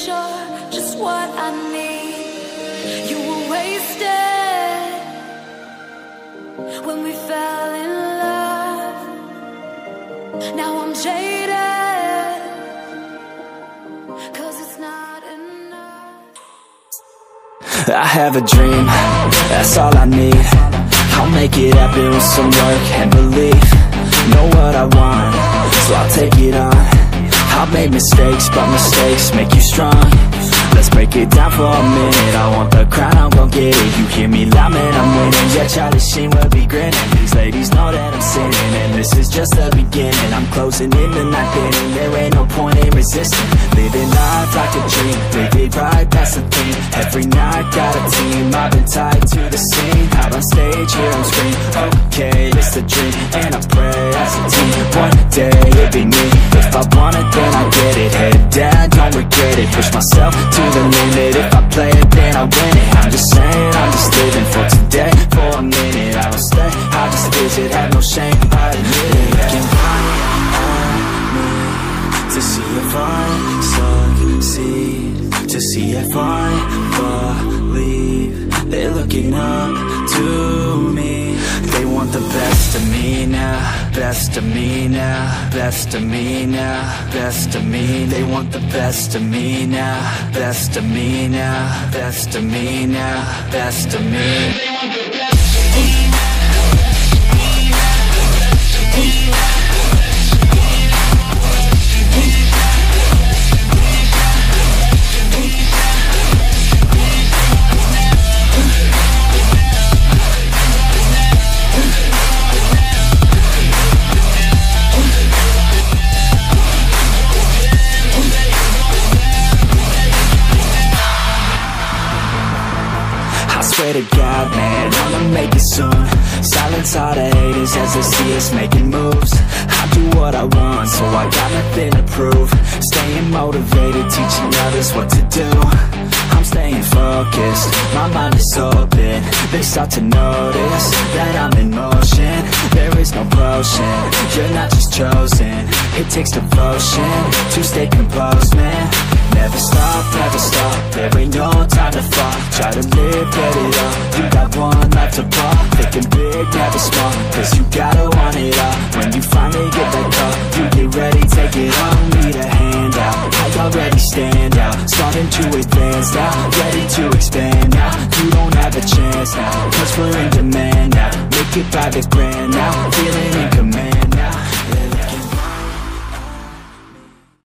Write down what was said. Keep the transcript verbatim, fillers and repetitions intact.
sure just what I need. You were wasted when we fell in love. Now I'm jaded, 'cause it's not enough. I have a dream, that's all I need. I'll make it happen with some work and belief. Know what I want, so I'll take it on. I've made mistakes, but mistakes make you strong. Let's break it down for a minute. I want the crown, I'm gon' get it. You hear me loud, man, I'm winning. Yeah, Charlie Sheen will be grinning. These ladies know that I'm sinning, and this is just the beginning. I'm closing in the ninth inning. There ain't no point in resisting. Living life like a dream, live it right, that's the thing. Every night got a team, I've been tied to the scene. Out on stage, here on screen. Okay, it's a dream, and I pray as a team. One day it'll be me. If I want it, then I get it. Head down, don't regret it. Push myself to the limit. If I play it, then I win it. I'm just saying, I'm just living for today. For a minute, I don't stay, I just visit. Have no shame, I admit it. Looking right at me to see if I succeed, to see if I believe. They're looking up to me. They want the best of me now, best of me now, best of me now, best of me. They want the best of me now, best of me now, best of me now, best of me. They want the best of me. Swear to God, man, I'ma make it soon. Silence all the haters as they see us making moves. I do what I want, so I got nothing to prove. Staying motivated, teaching others what to do. I'm staying focused, my mind is open. They start to notice that I'm in motion. There is no potion, you're not just chosen. It takes devotion to stay composed, man. Never stop, never stop, there ain't no time to fall. Try to live, get it up, you got one life to pop. Thinking big, never small, cause you gotta want it all. When you finally get that call, you get ready, take it on. Need a hand out, I already stand out. Starting to advance now, ready to expand now. You don't have a chance now, cause we're in demand now. Make it by the grand now, feeling